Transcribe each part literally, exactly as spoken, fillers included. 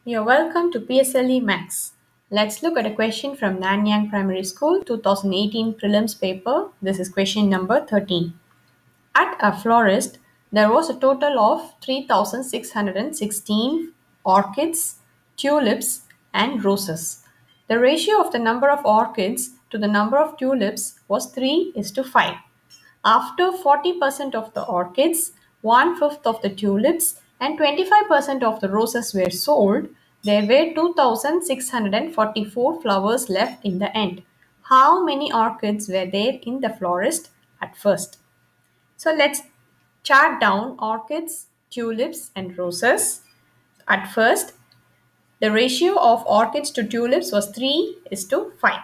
You're welcome to P S L E Max. Let's look at a question from Nanyang Primary School twenty eighteen prelims paper. This is question number thirteen. At a florist, there was a total of three thousand six hundred sixteen orchids, tulips, and roses. The ratio of the number of orchids to the number of tulips was three is to five. After forty percent of the orchids, one fifth of the tulips, and twenty-five percent of the roses were sold, there were two thousand six hundred forty-four flowers left in the end. How many orchids were there in the florist at first? So let's chart down orchids, tulips, and roses. At first, the ratio of orchids to tulips was three is to five.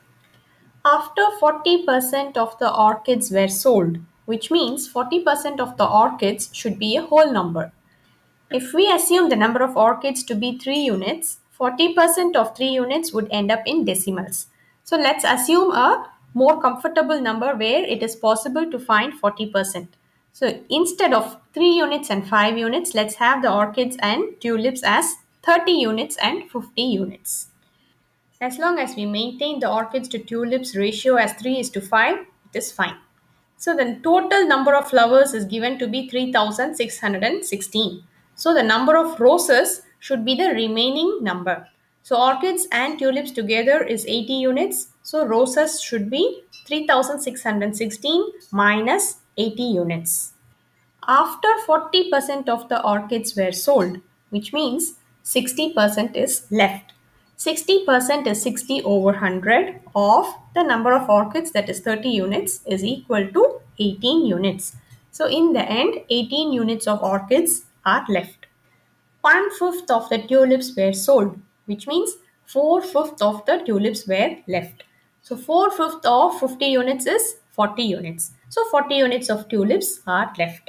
After forty percent of the orchids were sold, which means forty percent of the orchids should be a whole number. If we assume the number of orchids to be three units, forty percent of three units would end up in decimals. So let's assume a more comfortable number where it is possible to find forty percent. So instead of three units and five units, let's have the orchids and tulips as thirty units and fifty units. As long as we maintain the orchids to tulips ratio as three is to five, it is fine. So the total number of flowers is given to be three thousand six hundred sixteen. So the number of roses should be the remaining number. So orchids and tulips together is eighty units. So roses should be three thousand six hundred sixteen minus eighty units. After forty percent of the orchids were sold, which means sixty percent is left. sixty percent is sixty over one hundred of the number of orchids, that is thirty units, is equal to eighteen units. So in the end, eighteen units of orchids are left. One fifth of the tulips were sold, which means four fifths of the tulips were left. So four fifths of fifty units is forty units. So forty units of tulips are left.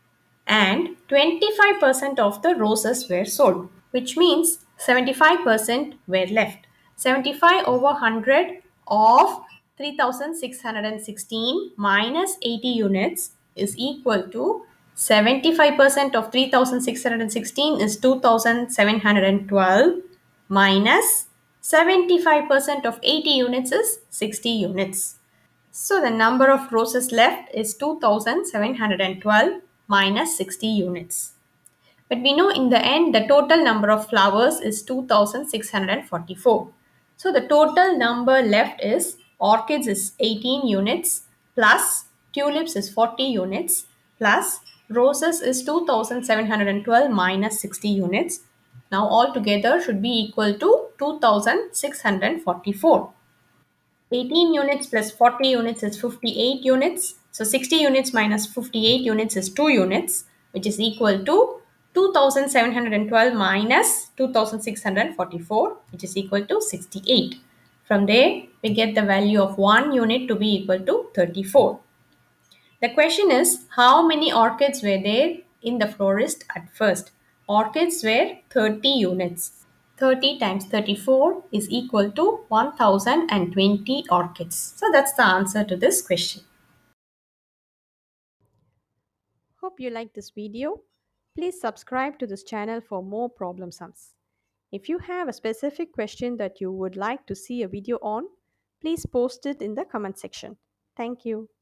And twenty-five percent of the roses were sold, which means seventy-five percent were left. seventy-five over one hundred of three thousand six hundred sixteen minus eighty units is equal to seventy-five percent of three thousand six hundred sixteen is two thousand seven hundred twelve minus seventy-five percent of eighty units is sixty units. So the number of roses left is two thousand seven hundred twelve minus sixty units. But we know in the end the total number of flowers is two thousand six hundred forty-four. So the total number left is orchids is eighteen units plus tulips is forty units plus roses is two thousand seven hundred twelve minus sixty units. Now all together should be equal to two thousand six hundred forty-four. eighteen units plus forty units is fifty-eight units. So sixty units minus fifty-eight units is two units, which is equal to two thousand seven hundred twelve minus two thousand six hundred forty-four, which is equal to sixty-eight. From there, we get the value of one unit to be equal to thirty-four. The question is, how many orchids were there in the florist at first? Orchids were thirty units. thirty times thirty-four is equal to one thousand twenty orchids. So that's the answer to this question. Hope you like this video. Please subscribe to this channel for more problem sums. If you have a specific question that you would like to see a video on, please post it in the comment section. Thank you.